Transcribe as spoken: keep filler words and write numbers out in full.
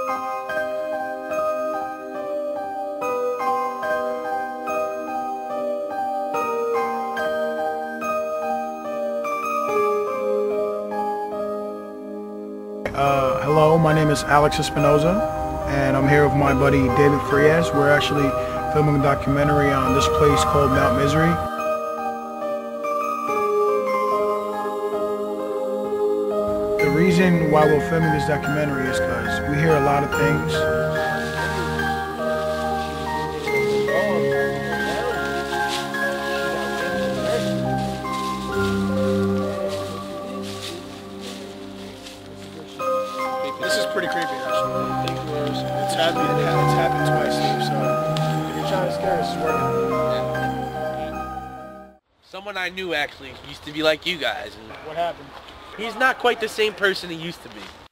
Uh, hello, my name is Alex Espinoza, and I'm here with my buddy David Frias. We're actually filming a documentary on this place called Mount Misery. The reason why we're filming this documentary is because we hear a lot of things. This is pretty creepy, actually. It's happened, it's happened twice, Steve, so if you're trying to scare us, it's working. Someone I knew actually used to be like you guys. And What happened? he's not quite the same person he used to be.